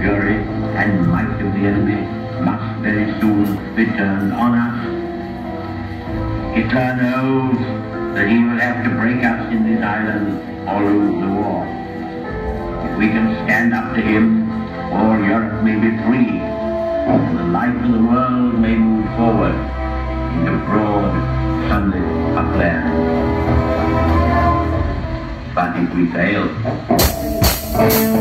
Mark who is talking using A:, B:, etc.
A: fury and might of the enemy must very soon be turned on us. Hitler knows that he will have to break us in this island or lose the war. If we can stand up to him, all Europe may be free, and the life of the world may move forward in a broad, sunlit upland. But if we fail,